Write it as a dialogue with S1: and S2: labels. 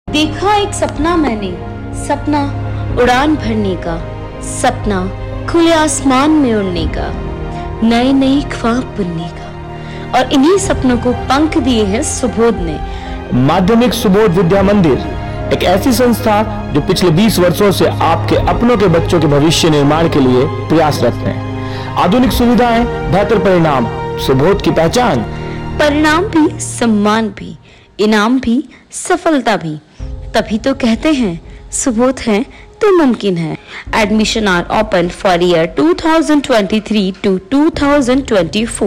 S1: देखा एक सपना मैंने, सपना उड़ान भरने का, सपना खुले आसमान में उड़ने का, नए नए ख्वाब बुनने का, और इन्हीं सपनों को पंख दिए हैं सुबोध ने।
S2: माध्यमिक सुबोध विद्या मंदिर एक ऐसी संस्था जो पिछले 20 वर्षों से आपके अपनों के बच्चों के भविष्य निर्माण के लिए प्रयासरत है। आधुनिक सुविधाएं, बेहतर परिणाम, सुबोध की पहचान।
S1: परिणाम भी, सम्मान भी, इनाम भी, सफलता भी, तभी तो कहते हैं सुबोध है तो मुमकिन है। Admission are open for year 2023 to 2024।